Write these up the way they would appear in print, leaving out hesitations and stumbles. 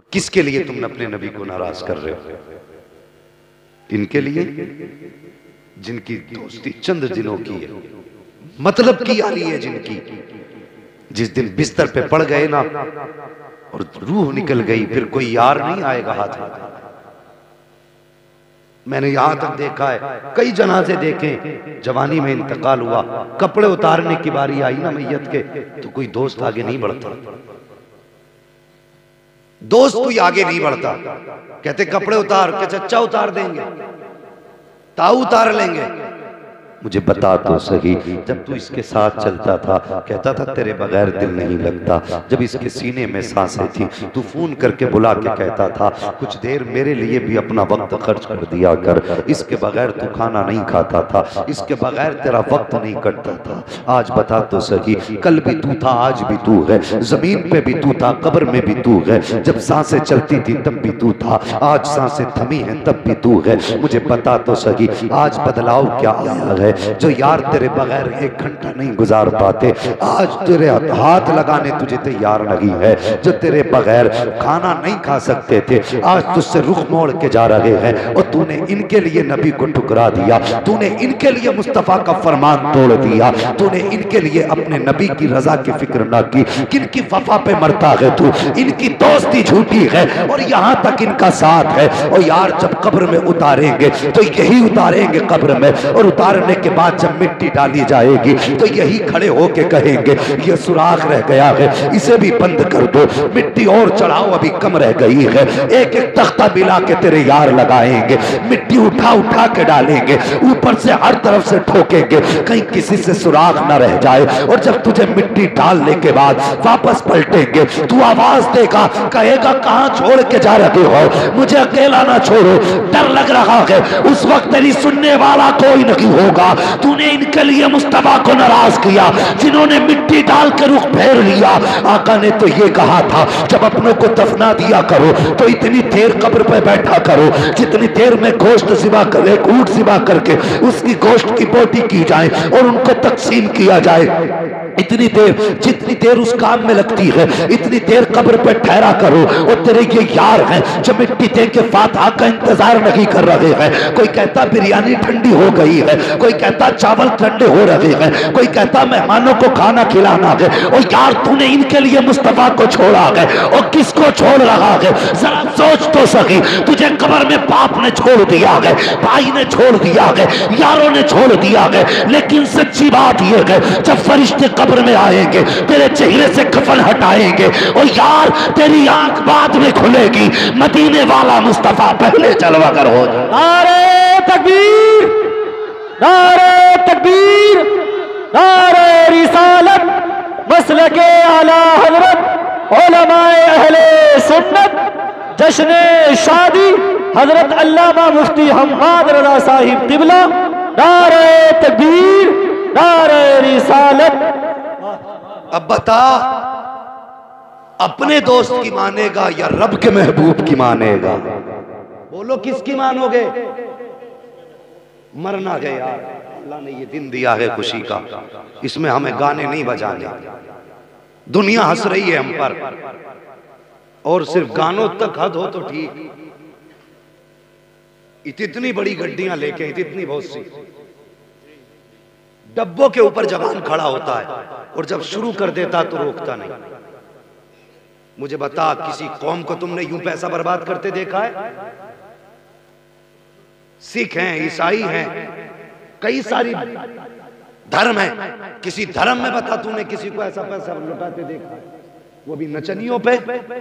किसके लिए तुम अपने नबी को नाराज कर रहे हो? इनके लिए जिनकी दोस्ती चंद दिनों की है, मतलब की यारी है जिनकी, जिस दिन बिस्तर पे पड़ गए ना और रूह निकल गई, फिर कोई यार नहीं आएगा हाथ में। मैंने यहां तक देखा है, कई जनाजे देखे, जवानी में इंतकाल हुआ, कपड़े उतारने की बारी आई ना मैयत के, तो कोई दोस्त आगे नहीं बढ़ता, दोस्त कोई आगे नहीं बढ़ता। कहते कपड़े उतार के, चच्चा उतार देंगे, ताऊ उतार लेंगे। मुझे बता तो सही, जब तू इसके साथ चलता था कहता था तेरे बगैर दिल नहीं लगता, जब इसके सीने में सांसें थी तू फोन करके बुला के कहता था कुछ देर मेरे लिए भी अपना वक्त खर्च कर दिया कर, इसके बगैर तू खाना नहीं खाता था, इसके बगैर तेरा वक्त नहीं कटता था। आज बता तो सही, कल भी तू था, आज भी तू है, जमीन पे भी तू था, कब्र में भी तू है, जब सांसें चलती थी तब भी तू था, आज सांसें थमी हैं तब भी तू है। मुझे बता तो सही, आज बदलाव क्या आया है? जो यार तेरे बगैर एक घंटा नहीं गुजार पाते, आज तेरे हाथ लगाने तुझे तैयार नहीं है, जो तेरे बगैर खाना नहीं खा सकते थे, आज तुझसे रुख मोड़ के जा रहे हैं, और तूने इनके लिए नबी को ठुकरा दिया, तूने इनके लिए मुस्तफा का फरमान तोड़ दिया, तूने इनके लिए अपने नबी की रजा की फिक्र ना की। किनकी वफा पे मरता है तू? इनकी दोस्ती झूठी है और यहाँ तक इनका साथ है। और यार जब कब्र में उतारेंगे तो यही उतारेंगे कब्र में, और उतारने के बाद जब मिट्टी डाली जाएगी तो यही खड़े होके कहेंगे ये सुराख रह गया है, इसे भी बंद कर दो, मिट्टी और चढ़ाओ अभी कम रह गई है। एक एक तख्ता मिला के तेरे यार लगाएंगे, मिट्टी उठा उठा के डालेंगे, ऊपर से हर तरफ से ठोकेंगे, कहीं किसी से सुराख ना रह जाए। और जब तुझे मिट्टी डालने के बाद वापस पलटेंगे, तू आवाज देगा, कहेगा कहां छोड़ के जा रहे हो, मुझे अकेला ना छोड़ो, डर लग रहा है। उस वक्त तेरी सुनने वाला कोई नहीं होगा। तूने इनके लिए मुस्तफा को नाराज किया जिन्होंने मिट्टी डाल के रुख फेर लिया। आका ने तो ये कहा था जब अपनों को दफना दिया करो तो इतनी देर कब्र पे बैठा करो जितनी देर में गोश्त सिवा करे, ऊंट सिवा करके उसकी गोश्त की बोटी की जाए और उनको तकसीम किया जाए, इतनी देर जितनी देर उस काम में लगती है इतनी देर कब्र पे ठहरा करो। और तेरे ये यार हैं जो मिट्टी दे के फातिहा का इंतजार नहीं कर रहे हैं। कोई कहता बिरयानी ठंडी हो गई है, कोई कहता चावल ठंडे हो रहे हैं, कोई कहता मेहमानों को खाना खिलाना है। और यार तूने इनके लिए मुस्तफा को छोड़ा है, और किसको छोड़ रहा है? जरा सोच तो सही। तुझे कब्र में बाप ने छोड़ दिया है, भाई ने छोड़ दिया है, यारों ने छोड़ दिया है, लेकिन सच्ची बात यह है जब फरिश्ते कब्र में आएंगे तेरे चेहरे से कफन हटाएंगे और यार तेरी आंख बाद में खुलेगी, मदीने वाला मुस्तफा पहले चलवा कर हो जाए। नारे तकबीर, नारे तकबीर, नारे रिसालत, मसलके आला हजरत उलमाए अहले सुन्नत, जश्न शादी हजरत अल्लामा मुफ्ती हम्माद रजा साहिब किबला। नारे तकबीर, नारे रिसालत। अब बता, अपने दोस्त की मानेगा या रब के महबूब की मानेगा? बोलो किसकी मानोगे? मरना है यार, अल्लाह ने ये दिन दिया है खुशी का, इसमें हमें गाने नहीं बजाने। दुनिया हंस रही है हम पर, और सिर्फ गानों तक हद हो तो ठीक। इतनी बड़ी गड्डियां लेके, इतनी बहुत सी डब्बों के ऊपर जवान खड़ा होता है और जब शुरू कर देता तो रोकता नहीं। मुझे बता, किसी कौम को तुमने यूं पैसा बर्बाद करते देखा है? सिख हैं, ईसाई हैं, कई सारी धर्म है, किसी धर्म में बता तूने किसी को ऐसा पैसा लुटाते देखा? वो भी नचनियों पे।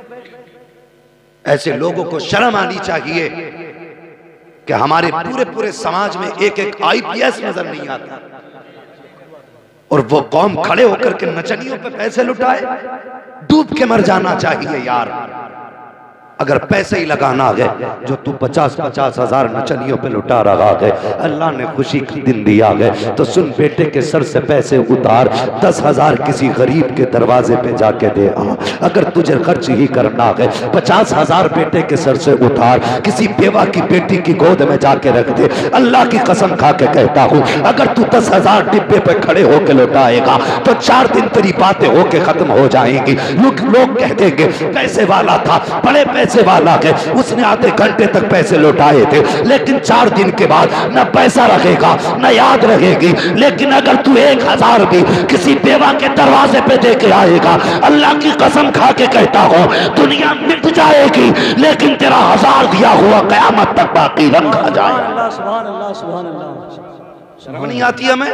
ऐसे लोगों को शर्म आनी चाहिए कि हमारे पूरे पूरे समाज में एक एक IPS नजर नहीं आता और वो कौम खड़े होकर के नचनियों पे पैसे लुटाए। डूब के मर जाना चाहिए यार। अगर पैसे ही लगाना है जो तू 50-50 हजार नचनियों पे लुटा रहा है, अल्लाह ने खुशी का दिन दिया है तो सुन बेटे के सर से पैसे उतार, 10,000 किसी गरीब के दरवाजे पे जाके दे आ। अगर तुझे खर्च ही करना है 50,000 बेटे के सर से उतार, किसी बेवा की बेटी की गोद में जाके रख दे। अल्लाह की कसम खा के कहता हूँ, अगर तू 10,000 डिब्बे पे खड़े होके लुटाएगा तो 4 दिन तेरी बातें होके खत्म हो जाएंगी। लोग कह देंगे पैसे वाला था, बड़े पैसे पैसे वाला है, उसने आधे घंटे तक पैसे लौटाए थे, लेकिन 4 दिन के बाद न पैसा रखेगा न याद रहेगी। लेकिन अगर तू 1000 भी किसी बेवा के दरवाजे पे दे के आएगा, अल्लाह की कसम खा के कहता हूं दुनिया मिट जाएगी, लेकिन तेरा 1000 दिया हुआ कयामत तक बाकी रखा जाए। सुभान अल्लाह, सुभान अल्लाह। शर्म नहीं आती हमें?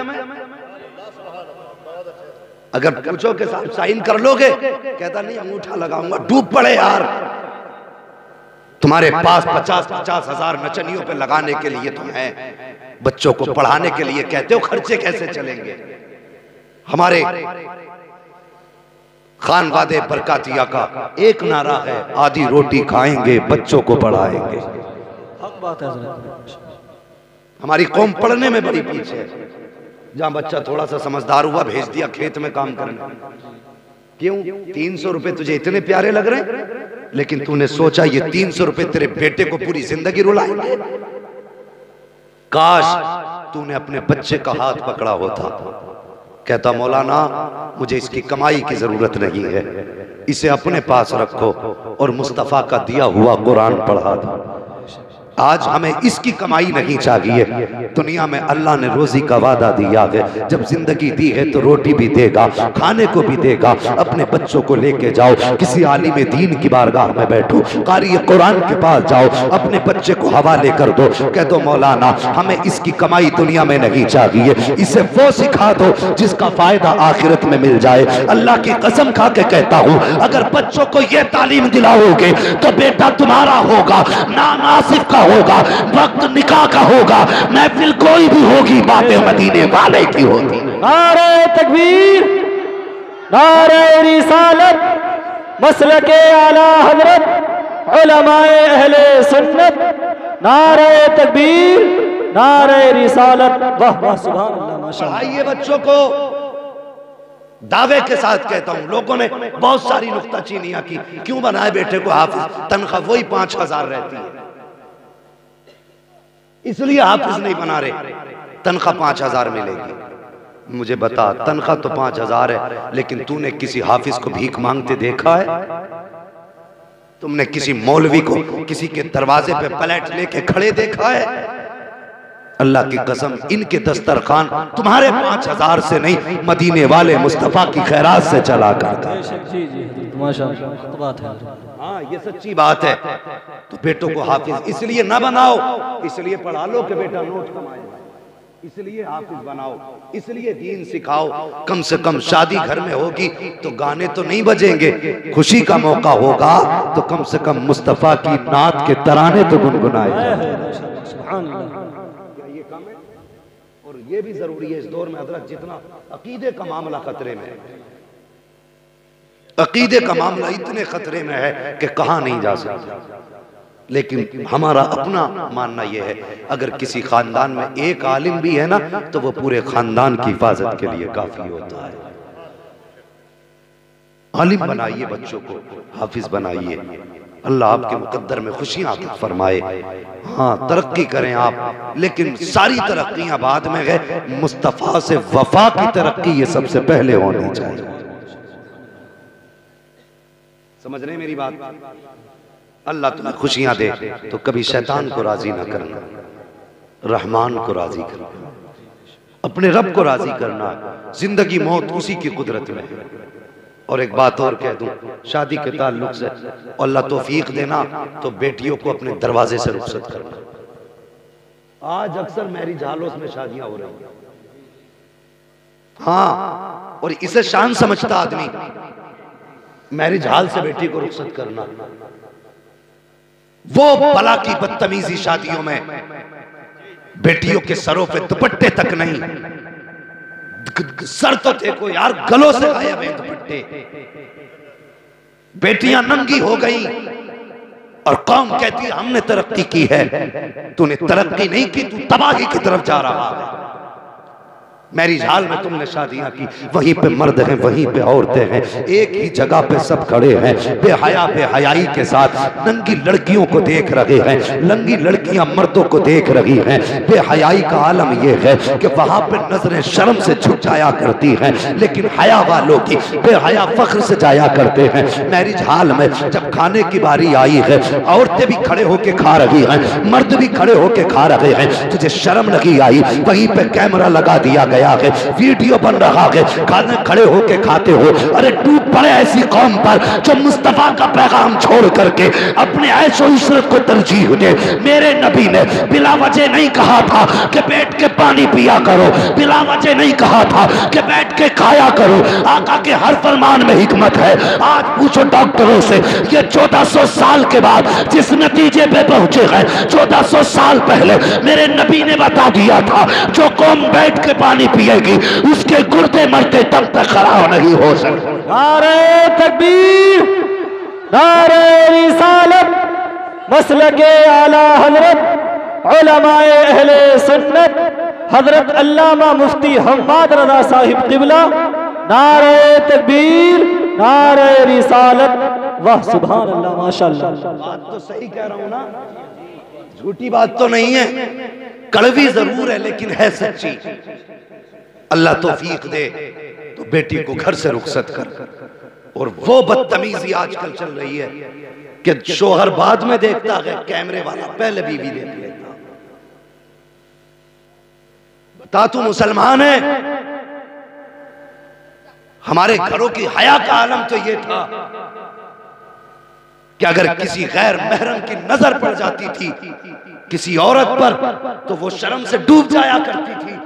अगर पूछो कि साहब साइन कर लोगे, कहता नहीं अंगूठा लगाऊंगा। डूब पड़े यार, तुम्हारे पास 50-50 हजार नचनियों पे लगाने के लिए तुम है, बच्चों को पढ़ाने के लिए कहते हो, खर्चे कैसे चलेंगे? हमारे खानवादे बरकातिया का एक नारा है, आधी रोटी खाएंगे बच्चों को पढ़ाएंगे। हक बात है। हमारी कौम पढ़ने में बड़ी पीछे है। जहां बच्चा थोड़ा सा समझदार हुआ, भेज दिया खेत में काम करने। क्यों? 300 रुपए तुझे इतने प्यारे लग रहे हैं, लेकिन तूने सोचा ये 300 रुपए तेरे बेटे को पूरी जिंदगी रुलाएंगे? काश तूने अपने बच्चे का हाथ पकड़ा होता, कहता मौलाना मुझे इसकी कमाई की जरूरत नहीं है, इसे अपने पास रखो और मुस्तफा का दिया हुआ कुरान पढ़ा दो। आज हमें इसकी कमाई नहीं चाहिए। दुनिया में अल्लाह ने रोजी का वादा दिया है, जब जिंदगी दी है तो रोटी भी देगा, खाने को भी देगा। अपने बच्चों को लेके जाओ, किसी आलिम दीन की बारगाह में बैठो, कारी कुरान के पास जाओ, अपने बच्चे को हवाले कर दो, कह दो मौलाना हमें इसकी कमाई दुनिया में नहीं चाहिए, इसे वो सिखा दो जिसका फायदा आखिरत में मिल जाए। अल्लाह की कसम खा के कहता हूँ, अगर बच्चों को ये तालीम दिलाओगे तो बेटा तुम्हारा होगा, नाम आसिफ का होगा, वक्त निकाह का होगा, महफिल कोई भी होगी, बातें मदीने वाले की होगी। नारे तकबीर, नारे रिसालत, मसलके आला हजरत, उलमाए अहले सुन्नत। नारे तकबीर, नारे रिसालत। वाह वाह, सुभान अल्लाह, माशाअल्लाह। पढ़ाइए बच्चों को, दावे के साथ कहता हूं। लोगों ने बहुत सारी नुक्ताचीनियां की, क्यों बनाए बेटे को हाफिज? तनख्वाह वही 5000 रहती है, इसलिए हाफिज नहीं बना रहे, तनख्वाह 5000 मिलेगी। मुझे बता, तनख्वाह तो 5000 है, लेकिन तूने किसी हाफिज को भीख मांगते देखा है? तुमने किसी मौलवी को किसी के दरवाजे पे प्लेट लेके खड़े देखा है? अल्लाह की कसम, इनके दस्तरखान तुम्हारे 5000 से नहीं, मदीने वाले मुस्तफा की खैरात से चला करता है। हाँ, ये सच्ची बात है। तो बेटों को हाफिज इसलिए ना बनाओ, इसलिए पढ़ा लो कि बेटा नोट कमाएगा, इसलिए हाफिज बनाओ, इसलिए दीन सिखाओ। कम से कम शादी घर में होगी तो गाने तो नहीं बजेंगे, खुशी का मौका होगा तो कम से कम मुस्तफा की नात के तराने तो गुनगुनाए। और ये भी जरूरी है इस दौर में हजरत, जितना अकीदे का मामला खतरे में है, अकीदे का मामला इतने खतरे में है कि कहा नहीं जा सकता। लेकिन हमारा अपना मानना यह है, अगर किसी खानदान में एक आलिम भी है ना, तो वो पूरे खानदान की हिफाजत के लिए काफी होता है। आलिम बनाइए बच्चों को, हाफिज बनाइए, अल्लाह आपके मुकद्दर में खुशियां अता फरमाए। हाँ, तरक्की करें आप, लेकिन सारी तरक्कियां बाद में है, मुस्तफा से वफा की तरक्की ये सबसे पहले होनी चाहिए। समझ रहे मेरी बात? अल्लाह तुम्हें खुशियां दे तो कभी शैतान को राजी ना करना, रहमान को राजी करना, अपने रब को राजी करना। जिंदगी मौत उसी की कुदरत में है। और एक बात और कह दूं, शादी के ताल्लुक से अल्लाह तौफीक देना तो बेटियों को अपने दरवाजे से रुखसत करना। आज अक्सर मैरिज हालों में शादियां हो रही हैं। हाँ, और इसे शान समझता आदमी, मैरिज हाल से बेटी को रुखसत करना। वो भला की बदतमीजी शादियों में बेटियों के सरों पे दुपट्टे तक नहीं, सर तो देखो यार, गलों से गायब है दुपट्टे। बेटियां नंगी हो गई और कौम कहती है हमने तरक्की की है। तूने तरक्की नहीं की, तू तबाही की तरफ जा रहा है। मैरिज हॉल में तुमने शादियां की, वहीं पे मर्द हैं, वहीं पे औरतें हैं, एक ही जगह पे सब खड़े हैं, बेहया बेहयाई के साथ नंगी लड़कियों को देख रहे हैं, नंगी लड़कियां मर्दों को देख रही हैं। बेहयाई का आलम यह है कि वहां पे नजरें शर्म से झुक जाया करती हैं, लेकिन हया वालों की बेहया फख्र से जाया करते हैं। मैरिज हॉल में जब खाने की बारी आई है, औरतें भी खड़े होके खा रही हैं, मर्द भी खड़े होके खा रहे हैं, तुझे शर्म नहीं आई? वहीं पे कैमरा लगा दिया गया है, वीडियो बन रहा है, खाने खड़े होके खाते हो। अरे टूट पड़े ऐसी कौम पर जो मुस्तफा का पैगाम छोड़ करके अपने ऐशो इशरत को तरजीह दे। मेरे नबी ने बिला वजह नहीं कहा था कि बैठ के पानी पिया करो, बिला वजह नहीं कहा था कि बैठ के खाया करो। आका के हर फरमान में हिकमत है। आज पूछो डॉक्टरों से, ये 1400 साल के बाद जिस नतीजे पे पहुंचे हैं, 1400 साल पहले मेरे नबी ने बता दिया था, जो कौम बैठ के पानी पिएगी उसके गुर्दे मरते तब तक खराब नहीं हो सकते। नारे तकबीर, नारे रिसालत, मसलके आला हजरत उलमाए अहले सुन्नत हजरत अल्लामा मुफ्ती हम्माद रज़ा साहिब क़िबला। नारे तकबीर, नारे रिसालत, वाह सुभान अल्लाह, माशाअल्लाह। बात तो सही कह रहा हूं ना, झूठी बात तो नहीं है, कड़वी जरूर है लेकिन है सच्ची। अल्लाह तौफीक दे तो बेटी को घर से रुखसत कर। और वो बदतमीजी आजकल चल रही है कि शोहर बाद में देखता है, कैमरे वाला पहले बीवी देख लेता। बता, तू मुसलमान है? हमारे घरों की हया का आलम तो ये था कि अगर किसी गैर महरम की नजर पड़ जाती थी किसी औरत पर तो वो शर्म से डूब जाया करती थी।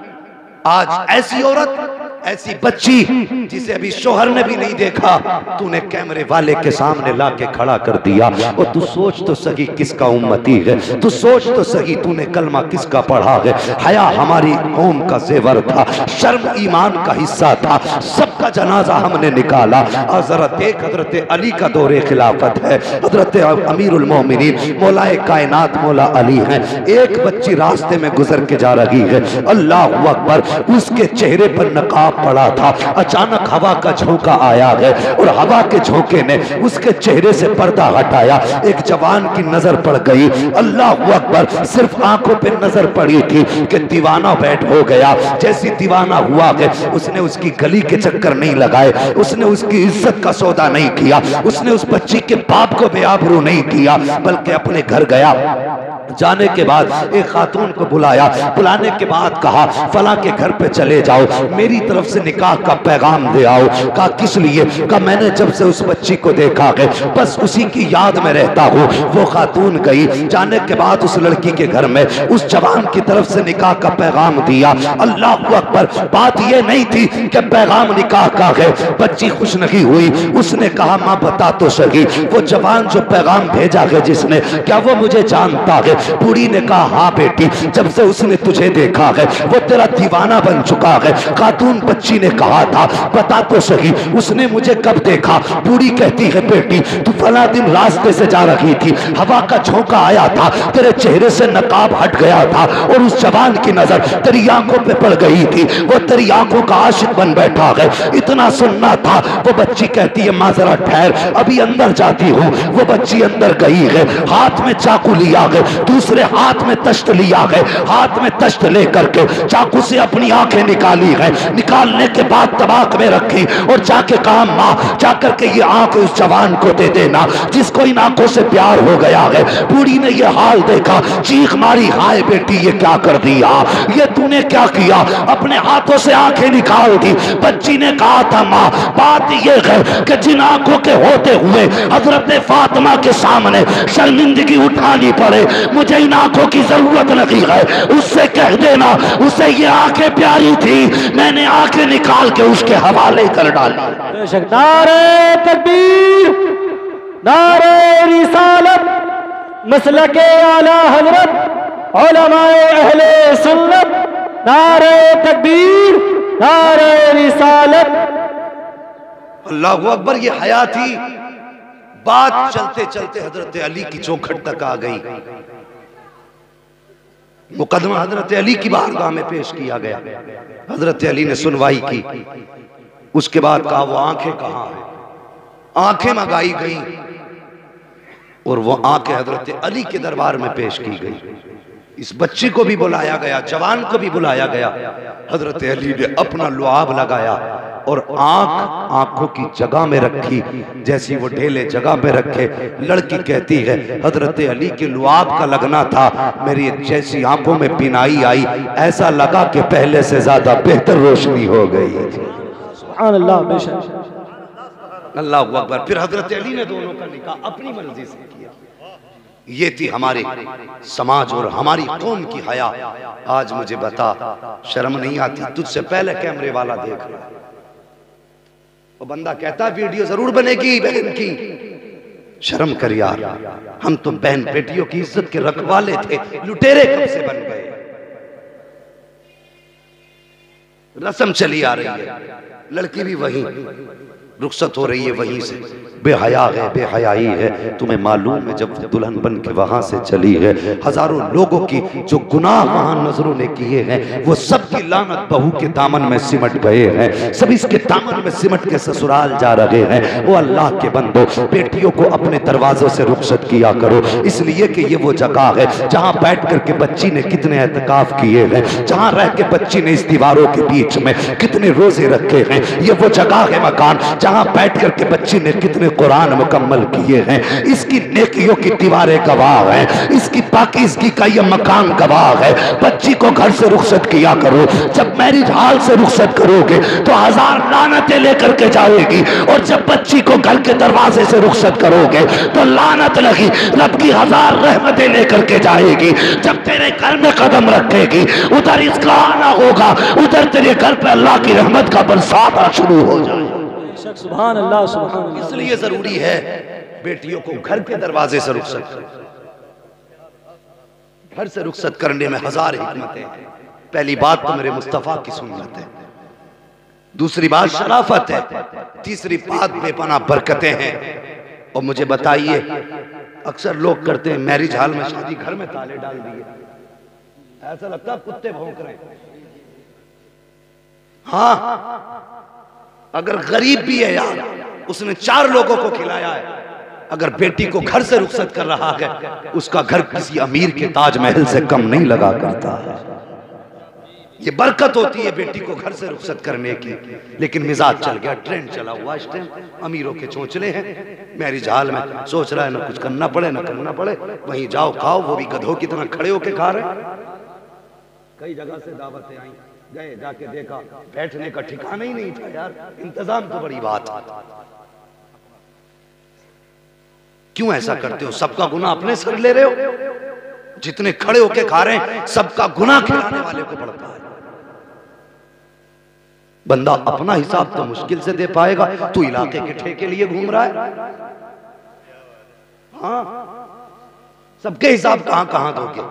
आज ऐसी औरत, ऐसी बच्ची जिसे अभी शोहर ने भी नहीं देखा, तूने कैमरे वाले के सामने लाके खड़ा कर दिया। और तू सोच तो सही किसका उम्मती है, तू सोच तो सही तूने कलमा किसका पढ़ा है। हया हमारी कौम का जेवर था, शर्म ईमान का हिस्सा था, सबका जनाजा हमने निकाला। और जरा देख, हजरत अली का दौरे खिलाफत है, हजरत अमीरुल मोमिनीन मौलाए कायनात मौला अली हैं। एक बच्ची रास्ते में गुजर के जा रही है, अल्लाह अकबर, उसके चेहरे पर नकाब पड़ा था। अचानक हवा का झोंका आया है और हवा के झोंके ने उसके चेहरे से पर्दा हटाया। एक जवान की नजर पड़ गई, अल्लाह अकबर, सिर्फ आंखों पे नजर पड़ी थी कि दीवाना बैठ हो गया। जैसी दीवाना हुआ है, उसने उसकी गली के चक्कर नहीं लगाए, उसने उसकी इज्जत का सौदा नहीं किया, उसने उस बच्ची के बाप को बेआबरू नहीं किया, बल्कि अपने घर गया। जाने के बाद एक खातून को बुलाया, बुलाने के बाद कहा फला के घर पे चले जाओ, मेरी तरफ से निकाह का पैगाम दे आओ। कहा किस लिए? कहा मैंने जब से उस बच्ची को देखा है बस उसी की याद में रहता हूँ। वो खातून गई, जाने के बाद उस लड़की के घर में उस जवान की तरफ से निकाह का पैगाम दिया। अल्लाह अकबर, बात ये नहीं थी कि पैगाम निकाह का है। बच्ची खुश नहीं हुई, उसने कहा माँ बता तो सही, वो जवान जो पैगाम भेजा है जिसने, क्या वो मुझे जानता है? बूढ़ी ने कहा हाँ बेटी, जब से उसने तुझे देखा है वो तेरा दीवाना बन चुका है। खातून बच्ची ने कहा था बता तो सही, उसने मुझे कब देखा? बूढ़ी कहती है बेटी तू फला दिन रास्ते से जा रही थी, हवा का झोंका आया था, तेरे चेहरे से नकाब हट गया था और उस जवान की नजर तेरी आंखों पे पड़ गई थी, वो तेरी आंखों का आशिक बन बैठा है। इतना सुनना था। वो बच्ची कहती है माँ जरा ठहर, अभी अंदर जाती हूँ। वो बच्ची अंदर गई है, हाथ में चाकू लिया है, दूसरे हाथ में तश्त लिया है, हाथ में तश्त लेकर के चाकू से अपनी आंखें निकाली है। निकालने के बाद तबाक में रखी और जाके कहा माँ जाकर के ये आंख उस जवान को दे देना जिसको इन आंखों से प्यार हो गया है। बूढ़ी ने ये हाल देखा, चीख मारी हाय बेटी ये क्या कर दिया, ये तूने क्या किया? अपने हाथों से आंखें निकाल दी। बच्ची ने कहा था माँ बात ये है कि जिन आंखों के होते हुए हजरत फातिमा के सामने शर्मिंदगी उठानी पड़े, मुझे इन आंखों की जरूरत नहीं है। उससे कह देना उसे ये आंखें प्यारी थी, मैंने आंखें निकाल के उसके हवाले कर डाली। नारे तकबीर, नारे रिसालत, मसलके आला हजरत उलमाए अहले सुन्नत। नारे तकबीर, नारे रिसालत। अल्लाहु अकबर, ये हया थी। बात चलते चलते हजरत अली की चौखट तक आ गई। मुकदमा हजरत अली की बारगाह में पेश किया गया। हजरत अली ने सुनवाई की। उसके बाद कहा वो आंखें कहाँ हैं? आंखें मंगाई गई और वो आंखें हजरत अली के दरबार में पेश की गई। इस बच्ची को भी बुलाया गया, जवान को भी बुलाया गया। हजरत अली ने अपना लुआब लगाया और आंखों की जगह में रखी, जैसी वो ढेले जगह पे रखे। लड़की कहती है हजरत अली के लुआब का लगना था, मेरी जैसी आंखों में बिनाई आई, ऐसा लगा कि पहले से ज्यादा बेहतर रोशनी हो गई। सुभान अल्लाह, बेशक अल्लाह अकबर। फिर हजरत अली ने दोनों का निकाह अपनी मर्जी से किया। ये थी हमारे समाज और हमारी कौम की हया। आज मुझे बता, शर्म नहीं आती? तुझसे पहले कैमरे वाला देख रहा है, वो बंदा कहता वीडियो जरूर बनेगी बहन की। शर्म कर यार, हम तो बहन बेटियों की इज्जत के रखवाले थे, लुटेरे कब से बन गए? रस्म चली आ रही है, लड़की भी वही, रुखसत हो रही है वहीं से। बेहया है, बेहयाई है। तुम्हें मालूम है जब दुल्हन बन के वहां से चली है, हजारों लोगों की जो गुनाह वहां नजरों ने किए हैं, वो सब की लानत बहू के दामन में सिमट गए हैं। सब इसके दामन में सिमट के ससुराल जा रहे हैं। वो अल्लाह के बंदो, बेटियों को अपने दरवाजों से रुखसत किया करो, इसलिए कि ये वो जगह है जहां बैठ करके बच्ची ने कितने एहतिकाफ किए हैं, जहां रह के बच्ची ने इस दीवारों के बीच में कितने रोजे रखे हैं। ये वो जगह है, मकान, जहां बैठ करके बच्ची ने कितने कुरान मुकम्मल किए हैं। इसकी नेकियों की दीवारें गवाह हैं, इसकी पाकीज़गी का ये मकान गवाह है। बच्ची को घर से रुखसत किया करो। जब मैरिज हॉल से रुखसत करोगे तो 1000 लानतें लेकर के जाएगी, और जब बच्ची को घर के दरवाजे से रुखसत करोगे तो लानत लगी रब की 1000 रहमतें लेकर के जाएगी। जब तेरे घर में कदम रखेगी, उधर इसका आना होगा, उधर तेरे घर पे अल्लाह की रहमत का बरसात शुरू हो जाए। सुभान अल्लाह, सुभान अल्लाह। इसलिए जरूरी है बेटियों को घर के दरवाजे से रुखसत, घर से रुखसत करने में 1000 हिकमतें हैं। पहली बात तो मेरे मुस्तफा की सुन्नत है, दूसरी बात शराफत है, तीसरी बात बेपनाह बरकतें हैं। और मुझे बताइए, अक्सर लोग करते हैं मैरिज हॉल में शादी, घर में ताले डाल दिए, ऐसा लगता है कुत्ते भौंक रहे हैं। हाँ, अगर गरीब भी है यार, उसने 4 लोगों को खिलाया है, अगर बेटी को घर से रुखसत कर रहा है, उसका घर किसी अमीर के ताजमहल से कम नहीं लगा करता है। ये बरकत होती है बेटी को घर से रुखसत करने की। लेकिन मिजाज चल गया, ट्रेंड चला हुआ इस टाइम, अमीरों के चोंचले हैं। मैरिज हॉल में सोच रहा है ना कुछ करना पड़े ना करना पड़े, वहीं जाओ खाओ, वो भी गधों की तरह खड़े होके खा रहे हैं। कई जगह से दावतें आई, गए, जाके देखा, बैठने का ठिकाना ही नहीं था यार। इंतजाम तो बड़ी बात है। क्यों ऐसा करते हो? सबका गुनाह अपने सर ले रहे हो। जितने खड़े होके खा रहे हैं, सबका गुनाह खिलाने वाले को पड़ता है। बंदा अपना हिसाब तो मुश्किल से दे पाएगा, तू इलाके के ठेके लिए घूम रहा है। हाँ, सबके हिसाब कहां कहां दोगे?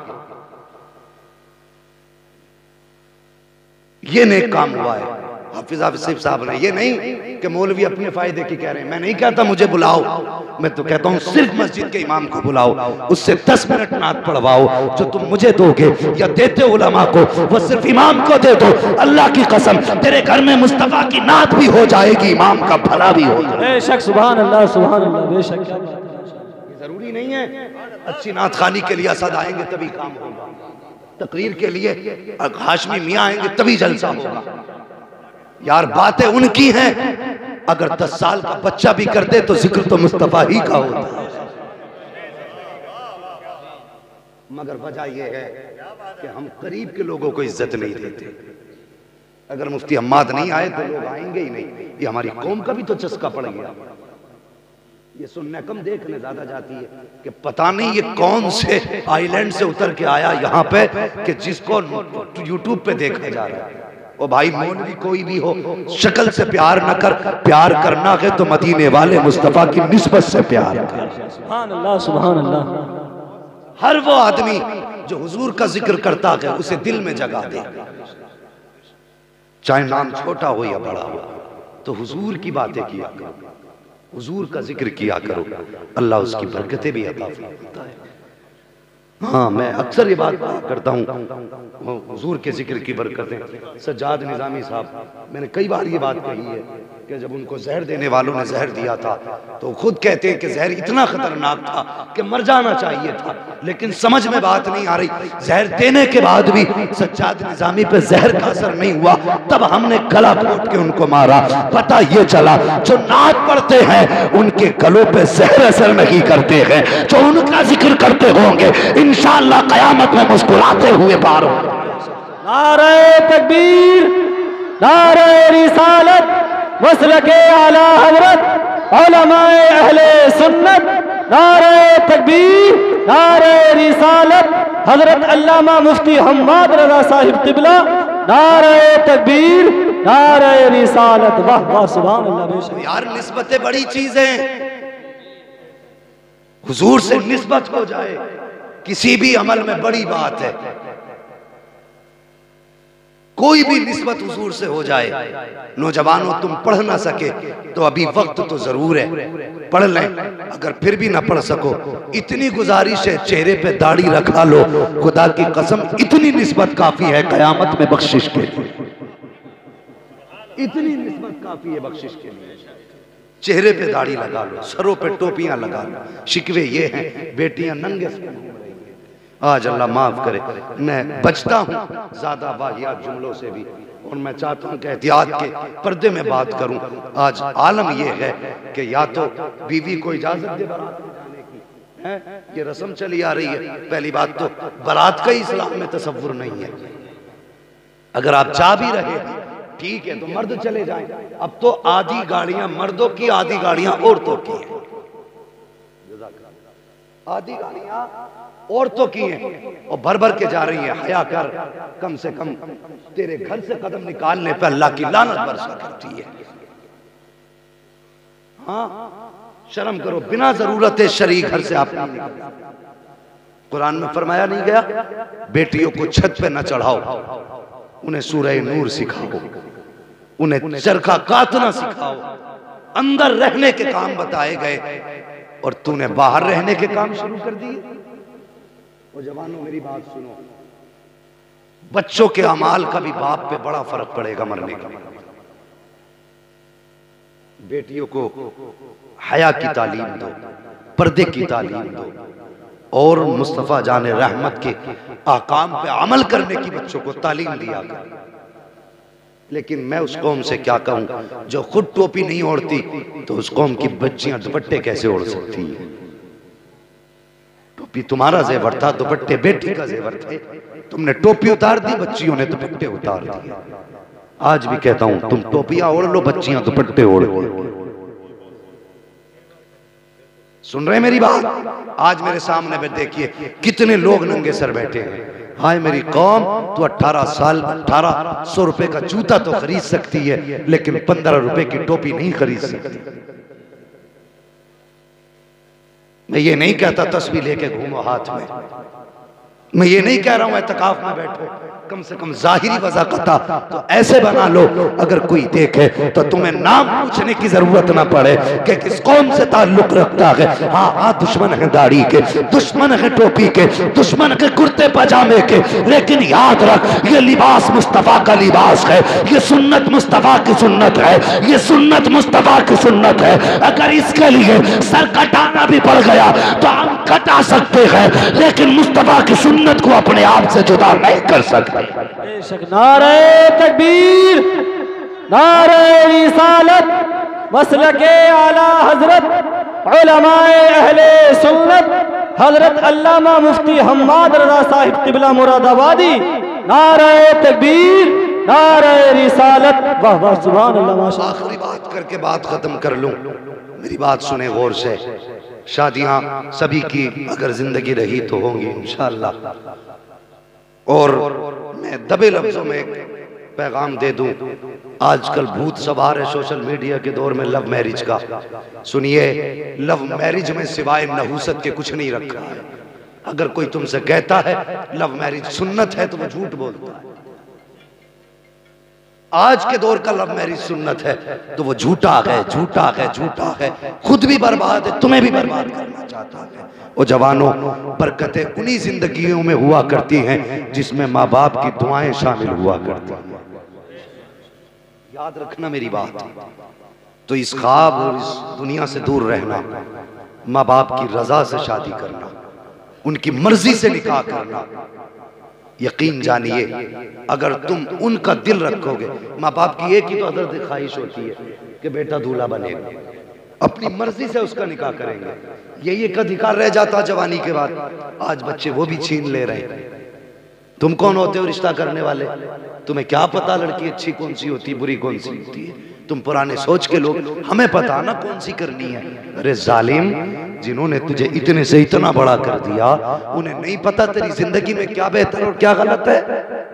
ये नेक काम हुआ है हाफिज आसिफ साहब ने। ये नहीं कि मौलवी अपने फायदे की कह रहे हैं। मैं नहीं कहता मुझे बुलाओ, मैं तो कहता हूँ सिर्फ मस्जिद के इमाम को बुलाओ, उससे 10 मिनट नात पढ़वाओ। जो तुम मुझे दोगे या देते हो उलमा को, वो सिर्फ इमाम को दे दो। अल्लाह की कसम, तेरे घर में मुस्तफा की नात भी हो जाएगी, इमाम का भला भी हो जाएगा। बेशक, सुभान अल्लाह, सुभान अल्लाह, बेशक। जरूरी नहीं है अच्छी नात खानी के लिए असद आएंगे तभी काम होगा, तकरीर के लिए हाशमी मियाँ आएंगे तभी जलसा होगा। यार बातें उनकी हैं, अगर 10 साल का बच्चा भी कर दे तो जिक्र तो मुस्तफा ही का होता है। मगर वजह यह है कि हम करीब के लोगों को इज्जत नहीं देते। अगर मुफ्ती हम्माद नहीं आए तो लोग आएंगे ही नहीं। ये हमारी कौम का भी तो चस्का पड़ गया। ये सुनने कम देखने ज्यादा जाती है कि पता नहीं ये कौन से आइलैंड से उतर के आया यहाँ पे कि जिसको यूट्यूब पे देखा जा रहा है। ओ भाई, मौलवी कोई भी हो, शक्ल से प्यार न कर, प्यार करना है तो मदीने वाले मुस्तफा की निस्बत से प्यार कर। सुभान अल्लाह, सुभान अल्लाह। हर वो आदमी जो हुजूर का जिक्र करता है उसे दिल में जगा दे, चाहे नाम छोटा हो या बड़ा हो, तो हुजूर की बातें किया करो, हुजूर का जिक्र किया करो, अल्लाह उसकी बरकतें भी अता फरमाता है। हाँ, मैं अक्सर ये बात करता हूँ हुजूर के जिक्र की बरकतें। सज्जाद निज़ामी साहब, मैंने कई बार ये बात कही है कि जब उनको जहर देने वालों ने जहर दिया था तो खुद कहते हैं कि जहर इतना खतरनाक था कि मर जाना चाहिए था, लेकिन समझ में बात नहीं आ रही। जहर देने के बाद भी सज्जाद निज़ामी पे जहर का असर नहीं हुआ, तब हमने गला घोट के उनको मारा। पता ये चला जो नात पढ़ते हैं उनके गलों पे जहर असर नहीं करते हैं, जो उनका जिक्र करते होंगे इंशाअल्लाह क़यामत में मुस्कुराते हुए पार होंगे। नारे तकबीर, नारे रिसालत, मसलके आला हजरत उलमाए अहले सुन्नत। नारे तकबीर, नारे रिसालत, हजरत अल्लामा मुफ्ती हम्माद रज़ा साहिब क़िबला। नारे तकबीर, नारे रिसालत। वाह वाह, सुभान अल्लाह। बेशक यार, निस्बतें बड़ी चीज हैं। हुजूर से निस्बत हो जाए किसी भी अमल में बड़ी बात है। कोई भी निस्बत हुजूर से हो जाए। नौजवानों, तुम पढ़ ना सके तो अभी वक्त तो जरूर है, पढ़ लें। अगर फिर भी ना पढ़ सको, इतनी गुजारिश है, चेहरे पे दाढ़ी रखा लो। खुदा की कसम, इतनी निस्बत काफी है कयामत में बख्शिश के लिए। इतनी निस्बत काफी है बख्शिश के लिए। चेहरे पे दाढ़ी लगा लो, सरों पे टोपियां लगा लो। शिकवे ये हैं, बेटियां नंगे से घूम रही हैं। आज अल्लाह माफ करे, मैं बचता हूँ ज्यादा वाहियात जुमलों से भी, और मैं चाहता हूँ कि एहतियात के पर्दे में बात करूँ। आज आलम यह है कि या तो बीवी को इजाजत दे बारात में जाने की, है ये रस्म चली आ रही है। पहली बात तो बारात का ही इस्लाम में तसव्वुर नहीं है। अगर आप जा भी रहे हैं ठीक है, तो मर्द चले जाएं। अब तो आधी गाड़ियां मर्दों की, आधी गाड़ियां औरतों की हैं। आधी गाड़ियां औरतों की हैं और भर भर के जा रही है। हया कर, कम से कम तेरे घर से कदम निकालने पर अल्लाह की लानत बरसा करती है। हाँ, शर्म करो, बिना जरूरत शरीक घर से आप नहीं निकलते। कुरान में फरमाया नहीं गया, बेटियों को छत पे न चढ़ाओ, उन्हें सूरह नूर सिखाओ, उन्हें चरखा काटना सिखाओ। अंदर रहने के काम बताए गए और तूने बाहर रहने के काम शुरू कर दिए। और जवानों, मेरी बात सुनो, बच्चों के अमाल का भी बाप पे बड़ा फर्क पड़ेगा मरने का। बेटियों को हया की तालीम दो, पर्दे की तालीम दो, और मुस्तफ़ा जाने रहमत के आकाम पे अमल करने की बच्चों को तालीम दिया कर। लेकिन मैं उस कौम से क्या कहूं जो खुद टोपी नहीं ओढ़ती, तो उस कौम की बच्चियां दुपट्टे कैसे ओढ़ सकती है? टोपी तुम्हारा जेवर था, दुपट्टे बेटी का जेवर थे। तुमने टोपी उतार दी, बच्चियों ने दुपट्टे उतार दिए। आज भी कहता हूं, तुम टोपियां ओढ़ लो, बच्चियां दुपट्टे ओढ़ लो। सुन रहे मेरी बात? आज मेरे सामने में देखिए कितने लोग नंगे सर बैठे हैं। हाय मेरी कौम, तो 18 साल 1800 रुपए का जूता तो खरीद सकती है, लेकिन 15 रुपए की टोपी नहीं खरीद सकती। मैं ये नहीं कहता तस्वीर लेके घूमो हाथ में, मैं ये नहीं कह रहा हूं एतकाफ में बैठो। कम से कम जाहिरी वज़ाक़त तो ऐसे बना लो, अगर कोई देखे तो तुम्हें नाम पूछने की जरूरत ना पड़े कि किस कौम से ताल्लुक रखता है। हाँ हाँ, दुश्मन है दाढ़ी के, दुश्मन है टोपी के, दुश्मन के कुर्ते पजामे के, लेकिन याद रख, ये लिबास मुस्तफ़ा का लिबास है, ये सुन्नत मुस्तफ़ा की सुन्नत है, ये सुन्नत मुस्तफ़ा की सुन्नत है। अगर इसके लिए सर कटाना भी पड़ गया तो हम कटा सकते हैं, लेकिन मुस्तफ़ा की सुन्नत को अपने आप से जुदा नहीं कर सकते। बेशक। नारे तकबीर, नारे रिसालत, मसलके आला हजरत उलमाए अहले सुन्नत, हजरत अल्लामा मुफ्ती हम्माद रज़ा साहिब क़िबला मुरादाबादी। नारे तकबीर, नारे रिसालत। वाह वाह, सुभान अल्लाह, माशाअल्लाह। आखिरी बात करके बात खत्म कर लूं, मेरी बात सुने गौर से। शादियां सभी की अगर जिंदगी रही तो होंगी इंशाअल्लाह। और मैं दबे लफ्जों में एक पैगाम दे दूं, आजकल भूत सवार है सोशल मीडिया के दौर में लव मैरिज का। सुनिए, लव मैरिज में सिवाय नहूसत के कुछ नहीं रखा है। अगर कोई तुमसे कहता है लव मैरिज सुन्नत है तो वो झूठ बोलता है। आज के दौर का लव मैरिज सुन्नत है तो वो झूठा है, झूठा है, झूठा है, खुद भी बर्बाद है, तुम्हें भी बर्बाद करना चाहता है। वो जवानों, बरकतें उन्हीं जिंदगियों में हुआ करती हैं जिसमें माँ बाप की दुआएं शामिल हुआ करती हैं। याद रखना मेरी बात। तो इस ख्वाब और इस दुनिया से दूर रहना, माँ बाप की रजा से शादी करना, उनकी मर्जी से निकाह करना, यकीन जानिए अगर तुम उनका दिल रखोगे, माँ बाप की एक ही तो हजरत ख्वाहिश होती है कि बेटा दूल्हा बनेगा, अपनी मर्जी से उसका निकाह करेंगे। यही एक अधिकार रह जाता जवानी के बाद, आज बच्चे वो भी छीन ले रहे हैं। तुम कौन होते हो रिश्ता करने वाले? तुम्हें क्या पता लड़की अच्छी कौन सी होती है, बुरी कौन सी होती है? तुम पुराने सोच के लोग, हमें पता ना कौन सी करनी है। अरे जालिम, जिन्होंने तुझे इतने से इतना बड़ा कर दिया, उन्हें नहीं पता तेरी जिंदगी में क्या बेहतर और क्या गलत है।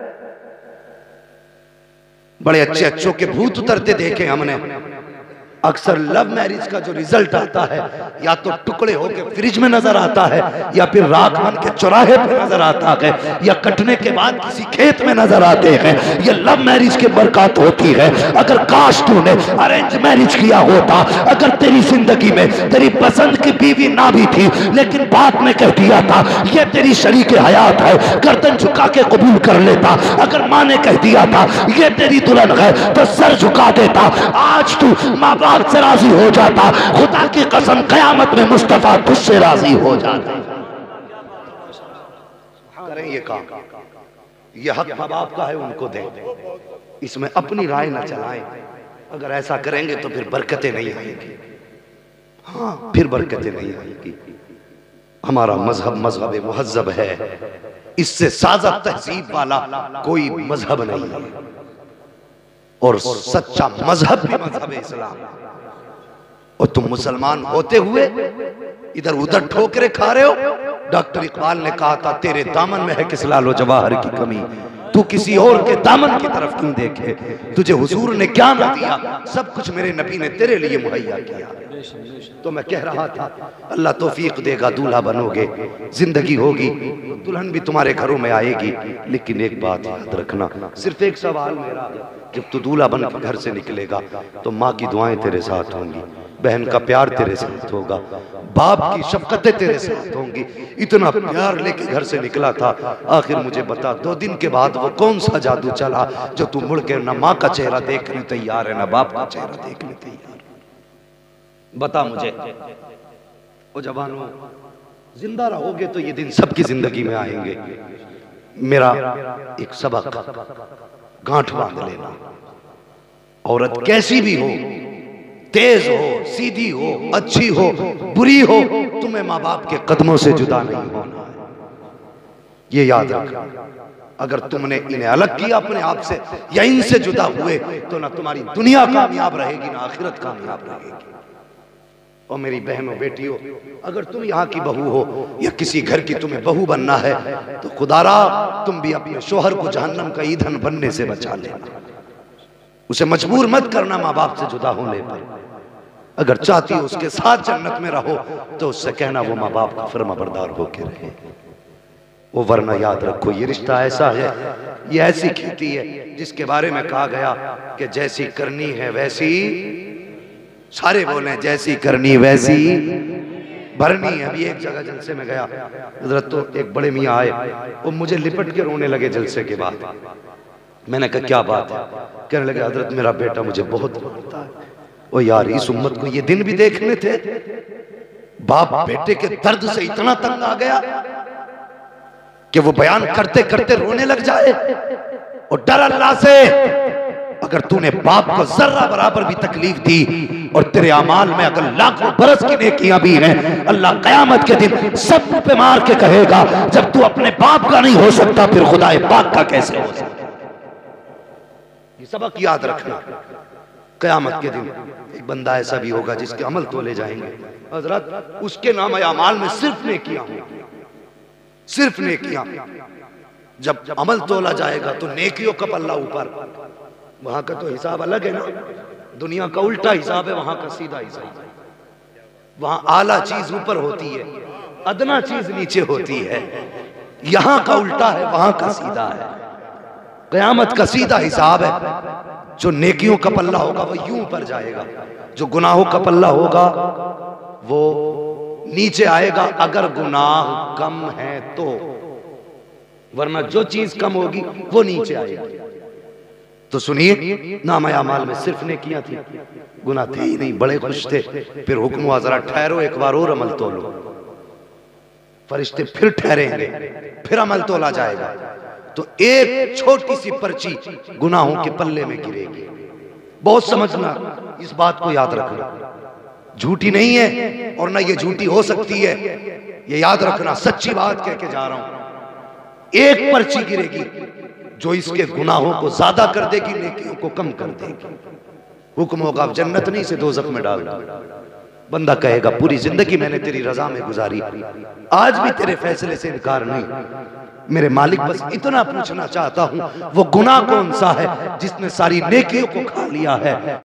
बड़े अच्छे अच्छों के भूत उतरते देखे हमने। अक्सर लव मैरिज का जो रिजल्ट आता है, या तो टुकड़े होके फ्रिज में नजर आता है, या फिर राख बन के चौराहे पे नजर आता है, या कटने के बाद किसी खेत में नजर आते हैं। ये लव मैरिज की बरकत होती है। अगर काश तूने अरेंज मैरिज किया होता, अगर तेरी जिंदगी में तेरी पसंद की बीवी ना भी थी, लेकिन बाद में कह दिया था ये तेरी शरीके हयात है, गर्दन झुका के कबूल कर लेता। अगर माँ ने कह दिया था ये तेरी दुल्हन है, तो सर झुका देता। आज तू माँ बाप से राजी हो जाता, खुदा की कसम कयामत में मुस्तफा तुझसे राजी हो जाता। करें ये काम, ये हक माँ बाप का है, उनको दें, इसमें अपनी राय न चलाएं। अगर ऐसा करेंगे तो फिर बरकतें नहीं आएंगी। हाँ, फिर बरकतें नहीं आएंगी। हमारा मजहब मजहब मुहज्जब है, इससे साजा तहजीब वाला कोई मजहब नहीं है, और सच्चा मजहब भी मजहब इस्लाम। और तुम मुसलमान होते हुए इधर उधर ठोकरे खा रहे हो। डॉक्टर इकबाल ने कहा था तेरे दामन में है किस लालो जवाहर की कमी, तू किसी और के दामन की तरफ क्यों देखे। तुझे हुजूर ने क्या न दिया, सब कुछ मेरे नबी ने तेरे लिए मुहैया किया। तो मैं कह रहा था अल्लाह तौफीक देगा, दूल्हा बनोगे, जिंदगी होगी, दुल्हन भी तुम्हारे घरों में आएगी। लेकिन एक बात याद रखना, सिर्फ एक सवाल मेरा, जब तू दूल्हा बन के घर से निकलेगा तो माँ की दुआएं तेरे साथ होंगी, बहन का प्यार तेरे साथ होगा, बाप की शफकतें तेरे साथ होंगी। इतना प्यार लेके घर से निकला था, आखिर मुझे बता 2 दिन के बाद वो कौन सा जादू चला जो तू मुड़ के न माँ का चेहरा देखने तैयार है, न बाप का चेहरा देखने तैयार। बता मुझे। ओ जवानों, जिंदा रहोगे तो ये दिन सबकी जिंदगी में आएंगे। मेरा एक सबक, गांठ बांध लेना, औरत कैसी भी हो, तेज हो, सीधी हो, अच्छी हो, बुरी हो, तुम्हें माँ बाप के कदमों से जुदा नहीं होना है, ये याद रखना। अगर तुमने इन्हें अलग किया अपने आप से या इनसे जुदा हुए तो ना तुम्हारी दुनिया कामयाब रहेगी ना आखिरत कामयाब रहेगी। और मेरी बहनों बेटियों, अगर तुम यहाँ की बहू हो या किसी घर की तुम्हें बहू बनना है तो खुदारा तुम भी अपने शोहर को जहन्नम का ईंधन बनने से बचा लेना। उसे मजबूर मत करना माँ बाप से जुदा होने पर। अगर चाहती हो उसके साथ जन्नत में रहो तो उससे कहना वो माँ बाप का फर्माबरदार होके रहे वो, वरना याद रखो ये रिश्ता ऐसा है, ये ऐसी खेती है जिसके बारे में कहा गया कि जैसी करनी है वैसी, सारे बोले जैसी करनी वैसी भरनी है। अभी एक जगह जलसे में गया, हजरत तो एक बड़े मियाँ आए, वो मुझे लिपट के रोने लगे जलसे के बाद। मैंने कहा क्या बात है? कहने लगे हजरत मेरा बेटा मुझे बहुत मारता है। ओ यार, इस उम्मत को ये दिन भी देखने थे, बाप बेटे के दर्द से इतना तंग आ गया कि वो बयान करते करते रोने लग जाए। और डर अल्लाह से, अगर तूने बाप को जर्रा बराबर भी तकलीफ दी और तेरे अमाल में अगर लाखों बरस की नेकियां भी हैं, अल्लाह कयामत के दिन सब पे मार के कहेगा जब तू अपने बाप का नहीं हो सकता फिर खुदाए पाक का कैसे हो सकता। ये सबक याद रखना। कयामत के दिन एक बंदा ऐसा भी होगा जिसके अमल तोले जाएंगे, हजरत उसके नाम अमाल में सिर्फ नेकियां होंगी, सिर्फ नेकियां। जब अमल तोला जाएगा तो नेकियों का पल्ला ऊपर, वहां का तो हिसाब अलग है ना, दुनिया का उल्टा हिसाब है, वहां का सीधा हिसाब है। वहां आला चीज ऊपर होती है, अदना चीज नीचे होती है। यहां का उल्टा है, वहां का सीधा है। क़यामत का सीधा हिसाब है। जो नेकियों का पल्ला होगा वो यूं ऊपर जाएगा, जो गुनाहों का पल्ला होगा वो नीचे आएगा, अगर गुनाह कम है तो, वरना जो चीज कम होगी वो नीचे आएगी। तो सुनिए, नामा अमाल में सिर्फ नेकियां थी, गुनाह थे ही नहीं, बड़े खुश थे। फिर हुक्म हुआ जरा ठहरो, एक बार और अमल तोलो। फरिश्ते फिर ठहरेंगे, फिर अमल तोला जाएगा। तो एक छोटी सी पर्ची गुनाहों के पल्ले में गिरेगी। बहुत समझना, इस बात को याद रखना, झूठी नहीं है और ना ये झूठी हो सकती है, ये याद रखना, सच्ची बात कह के जा रहा हूं। एक पर्ची गिरेगी जो इसके गुनाहों को ज्यादा कर देगी, नेकियों को कम कर देगी। हुक्म होगा अब जन्नत नहीं से दोज़ख में डाल दो। बंदा कहेगा पूरी जिंदगी मैंने तेरी रजा में गुजारी, आज भी तेरे फैसले से इनकार नहीं। मेरे मालिक बस इतना पूछना चाहता हूं, वो गुनाह कौन सा है जिसने सारी नेकियों को खा लिया है।